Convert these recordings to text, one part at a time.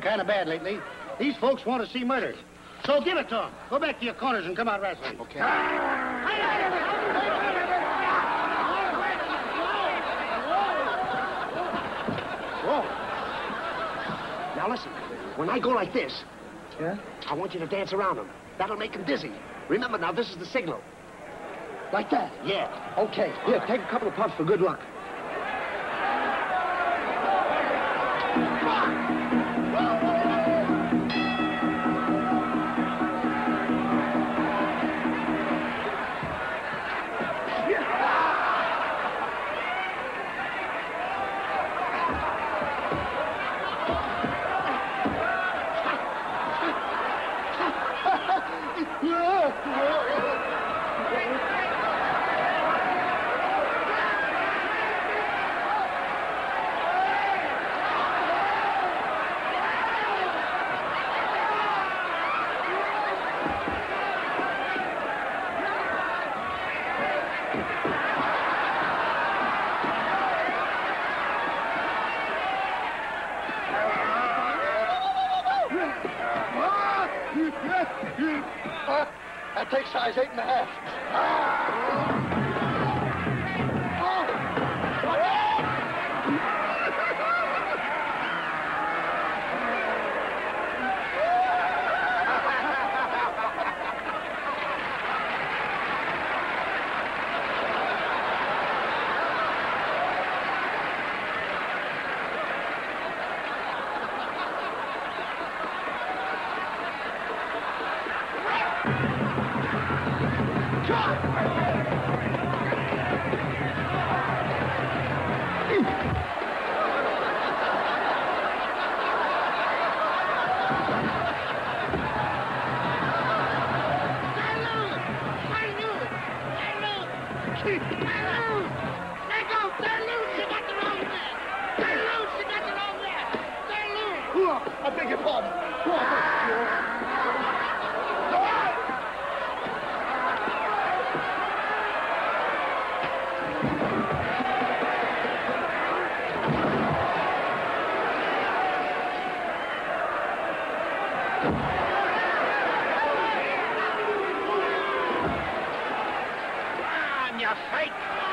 kind of bad lately. These folks want to see murder. So give it to them. Go back to your corners and come out wrestling. Okay. Whoa. Now listen, when I go like this, Yeah? I want you to dance around them. That'll make them dizzy. Remember now, this is the signal. Like that? Yeah. Okay. Here, take a couple of puffs for good luck. That takes size 8.5. I beg your pardon. On your feet.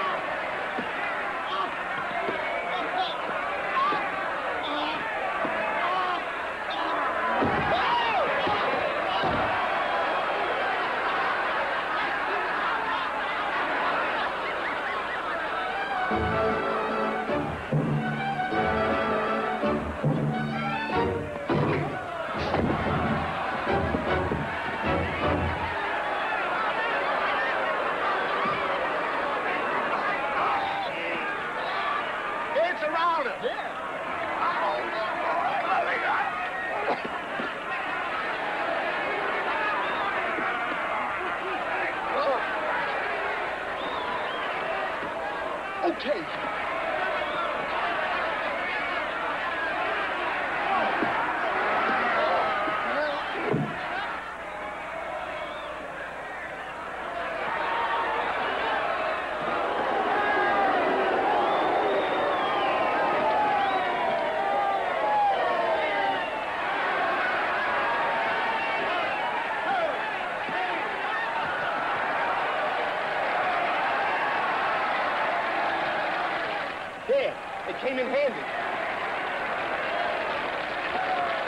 It's around us. Okay. There, it came in handy.